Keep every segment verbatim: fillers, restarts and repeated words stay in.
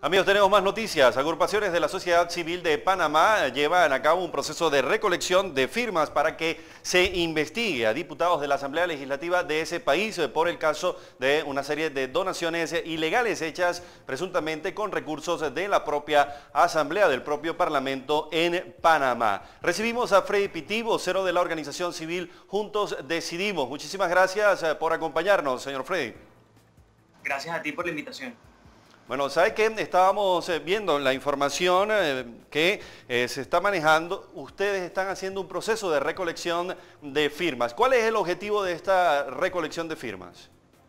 Amigos, tenemos más noticias. Agrupaciones de la sociedad civil de Panamá llevan a cabo un proceso de recolección de firmas para que se investigue a diputados de la Asamblea Legislativa de ese país por el caso de una serie de donaciones ilegales hechas presuntamente con recursos de la propia Asamblea, del propio Parlamento en Panamá. Recibimos a Freddy Pití, vocero de la organización civil Juntos Decidimos. Muchísimas gracias por acompañarnos, señor Freddy. Gracias a ti por la invitación. Bueno, ¿sabe qué? Estábamos viendo la información que se está manejando. Ustedes están haciendo un proceso de recolección de firmas. ¿Cuál es el objetivo de esta recolección de firmas?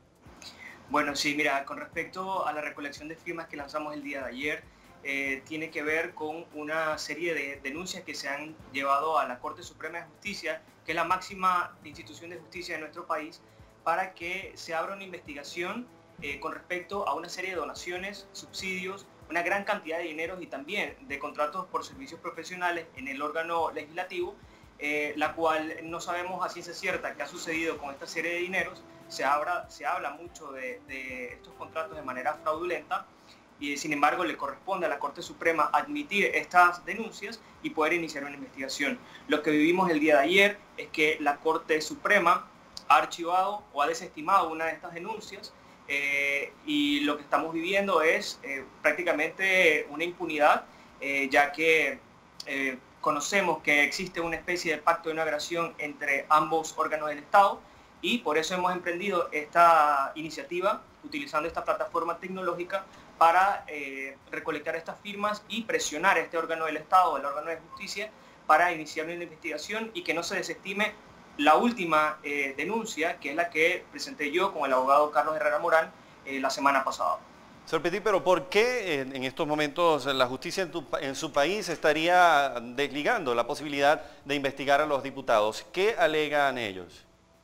Bueno, sí, mira, con respecto a la recolección de firmas que lanzamos el día de ayer, eh, tiene que ver con una serie de denuncias que se han llevado a la Corte Suprema de Justicia, que es la máxima institución de justicia de nuestro país, para que se abra una investigación Eh, con respecto a una serie de donaciones, subsidios, una gran cantidad de dinero y también de contratos por servicios profesionales en el órgano legislativo, eh, la cual no sabemos a ciencia cierta qué ha sucedido con esta serie de dineros. Se habla, se habla mucho de, de estos contratos de manera fraudulenta y sin embargo le corresponde a la Corte Suprema admitir estas denuncias y poder iniciar una investigación. Lo que vivimos el día de ayer es que la Corte Suprema ha archivado o ha desestimado una de estas denuncias. Eh, y lo que estamos viviendo es eh, prácticamente una impunidad, eh, ya que eh, conocemos que existe una especie de pacto de no agresión entre ambos órganos del Estado y por eso hemos emprendido esta iniciativa utilizando esta plataforma tecnológica para eh, recolectar estas firmas y presionar a este órgano del Estado, el órgano de justicia, para iniciar una investigación y que no se desestime la última eh, denuncia, que es la que presenté yo con el abogado Carlos Herrera Morán eh, la semana pasada. Señor Pití, pero ¿por qué en, en estos momentos la justicia en, tu, en su país estaría desligando la posibilidad de investigar a los diputados? ¿Qué alegan ellos?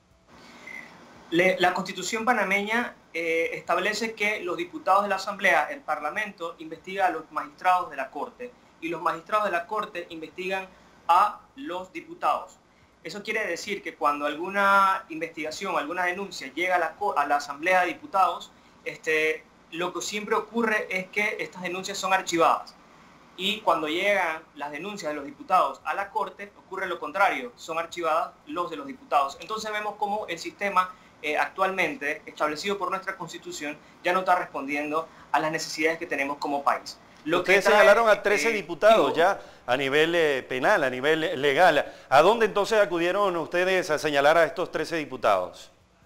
Le, la Constitución panameña eh, establece que los diputados de la Asamblea, el Parlamento, investiga a los magistrados de la Corte y los magistrados de la Corte investigan a los diputados. Eso quiere decir que cuando alguna investigación, alguna denuncia llega a la, a la Asamblea de Diputados, este, lo que siempre ocurre es que estas denuncias son archivadas. Y cuando llegan las denuncias de los diputados a la Corte, ocurre lo contrario, son archivadas los de los diputados. Entonces vemos cómo el sistema eh, actualmente establecido por nuestra Constitución ya no está respondiendo a las necesidades que tenemos como país. Lo Ustedes que trae, señalaron a trece eh, diputados ya a nivel eh, penal, a nivel legal. ¿A dónde entonces acudieron ustedes a señalar a estos trece diputados?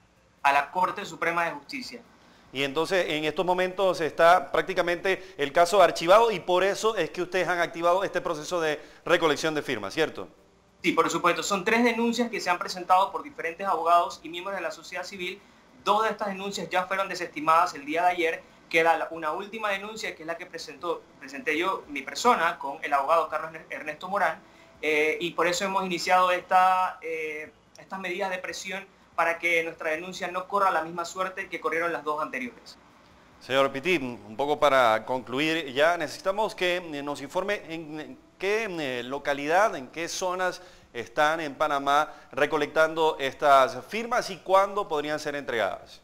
A la Corte Suprema de Justicia. Y entonces en estos momentos está prácticamente el caso archivado y por eso es que ustedes han activado este proceso de recolección de firmas, ¿cierto? Sí, por supuesto. Son tres denuncias que se han presentado por diferentes abogados y miembros de la sociedad civil. Dos de estas denuncias ya fueron desestimadas el día de ayer. Queda una última denuncia que es la que presentó, presenté yo, mi persona, con el abogado Carlos Ernesto Morán, eh, y por eso hemos iniciado esta, eh, estas medidas de presión para que nuestra denuncia no corra la misma suerte que corrieron las dos anteriores. Señor Pití, un poco para concluir ya, necesitamos que nos informe en qué localidad, en qué zonas están en Panamá recolectando estas firmas y cuándo podrían ser entregadas.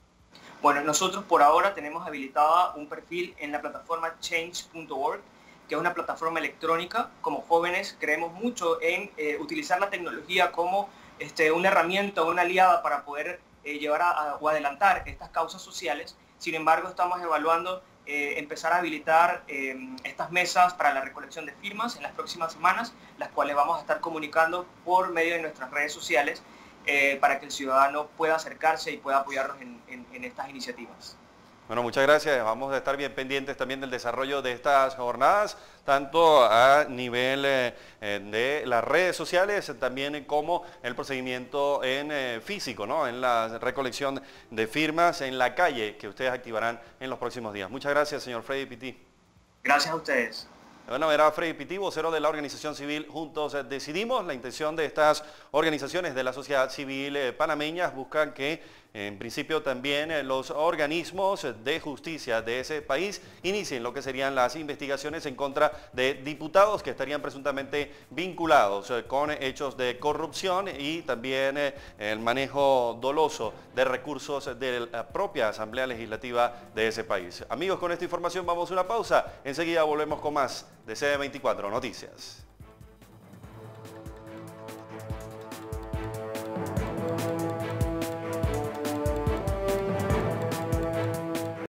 Bueno, nosotros por ahora tenemos habilitada un perfil en la plataforma change punto org, que es una plataforma electrónica. Como jóvenes creemos mucho en eh, utilizar la tecnología como este, una herramienta o una aliada para poder eh, llevar a, a, o adelantar estas causas sociales. Sin embargo, estamos evaluando eh, empezar a habilitar eh, estas mesas para la recolección de firmas en las próximas semanas, las cuales vamos a estar comunicando por medio de nuestras redes sociales, Eh, para que el ciudadano pueda acercarse y pueda apoyarnos en, en, en estas iniciativas. Bueno, muchas gracias. Vamos a estar bien pendientes también del desarrollo de estas jornadas, tanto a nivel eh, de las redes sociales, también como el procedimiento en eh, físico, ¿no? En la recolección de firmas en la calle que ustedes activarán en los próximos días. Muchas gracias, señor Freddy Pití. Gracias a ustedes. Bueno, era Freddy Pití, vocero de la organización civil Juntos Decidimos. La intención de estas organizaciones de la sociedad civil eh, panameñas buscan que en principio también eh, los organismos de justicia de ese país inicien lo que serían las investigaciones en contra de diputados que estarían presuntamente vinculados eh, con hechos de corrupción y también eh, el manejo doloso de recursos de la propia Asamblea Legislativa de ese país. Amigos, con esta información vamos a una pausa. Enseguida volvemos con más de C B veinticuatro Noticias.